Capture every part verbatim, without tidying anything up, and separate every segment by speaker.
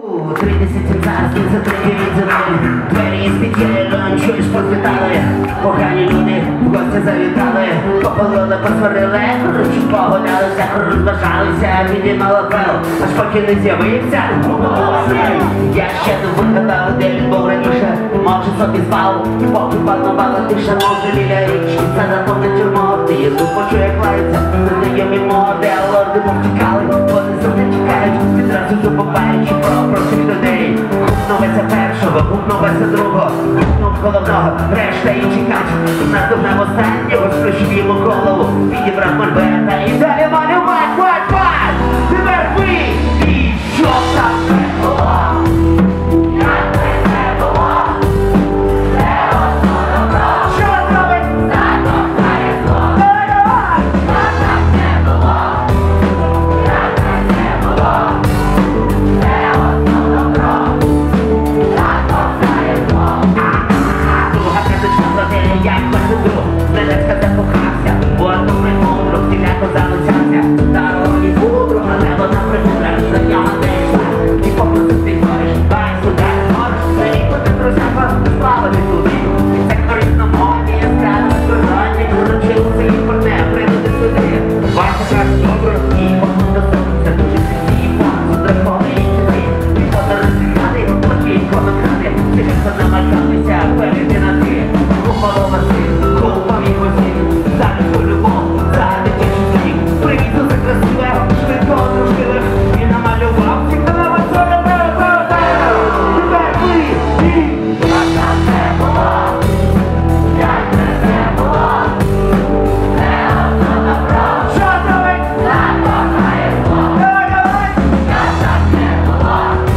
Speaker 1: Тридцять царських за третій земель, двері з під'єлем, чуєш, посвітали. Погані люди в гості завітали, попалили, посварили, коротше погулялися, розважалися, підіймали пил, аж поки не з'явився. Я ще не вигадав, де він був раніше, може собі спав, поки панувала тиша, може біля річки, це заповне тюрмо, ти їзду почує, як лається, незнайомі морди, а лорди повтікали, вони завжди тікають, відразу забуваючи про простих людей. Гукнувся першого, гукнувся другого, гукнув головного, решта і чекать. Наступним останнього сплющив йому голову, підібрав мольберта і далі малювать, вать, вать! Тепер ви! І що там не було? Як би не було, все одно добро. Що зробить? Закохає зло. Давай! Що там не було? Як би не було, все одно добро. Закохає зло. Друга казочка про те, як перший друг зненацька закохався. У одну примудру всіляко залицявся. Дорогу і мудру, але вона примудра за нього не йшла. І попросив ти говориш, дай сюди, можеш заріку ти друзяка, славити туди. І це корисно мовні, яскраво скоротні, урочилися і порне, прийдути сюди. Вася каже добре, і покуда це дуже сильні, і пасу дракони і чути. І подорожі хати, плохі коментати, тихо намалювалися, перейти на ти. Купалова син, купав його син, за людську любов, за дитячий сміх. Привіт за красиве, швидко одружили, і намалював всіх на веселе. Тепер ви, і як там не було, як би не було, все одно добро. Що зробить? Закохає зло. Давай, давай! Як там не було,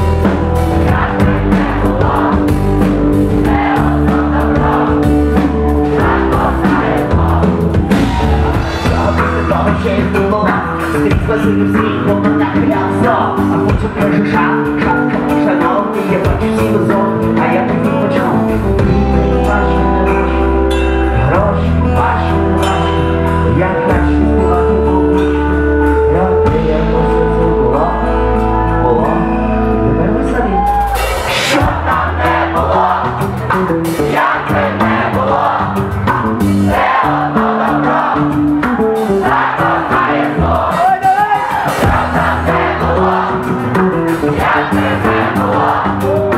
Speaker 1: як би не було, все одно добро. Закохає зло. Після того ще й було, скрізь возив всіх, бо мене хиляв зло. А потім каже шаг, шапка, шановні, я бачу всі везон, а я тут не почав. Ваші не ваші, гроші ваші не ваші, я краще співати буду. Як приємно все це було, було, тепер ви самі. Що там не було, як би не було, все одно добро. Закохає зло. Що там не було, як би не було.